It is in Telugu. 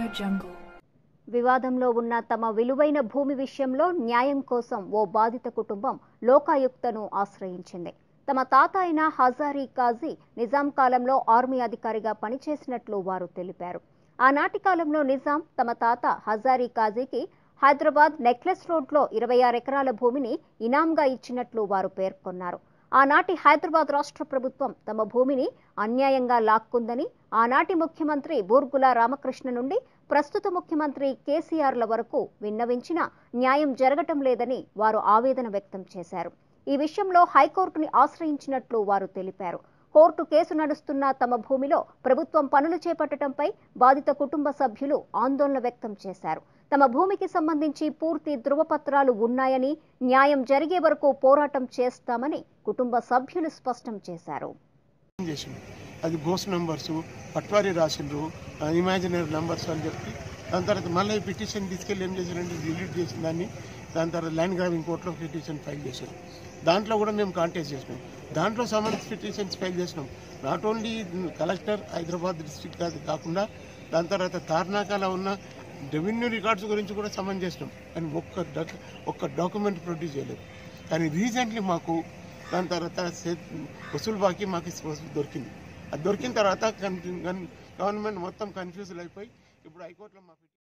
Jungle. వివాదంలో ఉన్న తమ విలువైన భూమి విషయంలో న్యాయం కోసం ఓ బాధిత కుటుంబం లోకాయుక్తను ఆశ్రయించింది. తమ తాత అయిన హజారీ కాజీ నిజాం కాలంలో ఆర్మీ అధికారిగా పనిచేసినట్లు వారు తెలిపారు. ఆనాటి కాలంలో నిజాం తమ తాత హజారీ కాజీకి హైదరాబాద్ నెక్లెస్ రోడ్లో 26 ఎకరాల భూమిని ఇనాంగా ఇచ్చినట్లు వారు పేర్కొన్నారు. ఆనాటి హైదరాబాద్ రాష్ట్ర ప్రభుత్వం తమ భూమిని అన్యాయంగా లాక్కుందని, ఆనాటి ముఖ్యమంత్రి బూర్గుల రామకృష్ణ నుండి ప్రస్తుత ముఖ్యమంత్రి కేసీఆర్ల వరకు విన్నవించినా న్యాయం జరగటం లేదని వారు ఆవేదన వ్యక్తం చేశారు. ఈ విషయంలో హైకోర్టుని ఆశ్రయించినట్లు వారు తెలిపారు. కోర్టు కేసు నడుస్తున్న తమ భూమిలో ప్రభుత్వం పనులు చేపట్టడంపై బాధిత కుటుంబ సభ్యులు ఆందోళన వ్యక్తం చేశారు. తమ భూమికి సంబంధించి పూర్తి ధృవపత్రాలు ఉన్నాయని, న్యాయం జరిగే వరకు పోరాటం చేస్తామని కుటుంబ సభ్యులు స్పష్టం చేశారు. అది బోస్ నంబర్స్ పట్వారీ రాసిండ్రు, ఇమాజినరీ నంబర్స్ అని చెప్పి దాని తర్వాత మళ్ళీ పిటిషన్ తీసుకెళ్ళి ఏం చేశారంటే డిలీట్ చేసిన దాన్ని. దాని తర్వాత ల్యాండ్ గ్రాబింగ్ కోర్టులో పిటిషన్ ఫైల్ చేశారు. దాంట్లో కూడా మేము కాంటెస్ట్ చేసినాం. దాంట్లో సమన్స్ పిటిషన్స్ ఫైల్ చేసినాం. Not only collector Hyderabad district అది కాకుండా దాని తర్వాత తార్నాకాలో ఉన్న రెవెన్యూ రికార్డ్స్ గురించి కూడా సమన్ చేసినాం. కానీ ఒక్క డాక్యుమెంట్ ప్రొడ్యూస్ చేయలేదు. కానీ రీసెంట్లీ మాకు దాని తర్వాత వసూలు బాకీ మాకు దొరికింది. అది దొరికిన తర్వాత గవర్నమెంట్ మొత్తం కన్ఫ్యూజ్ అయిపోయి ఇప్పుడు హైకోర్టులో మాకు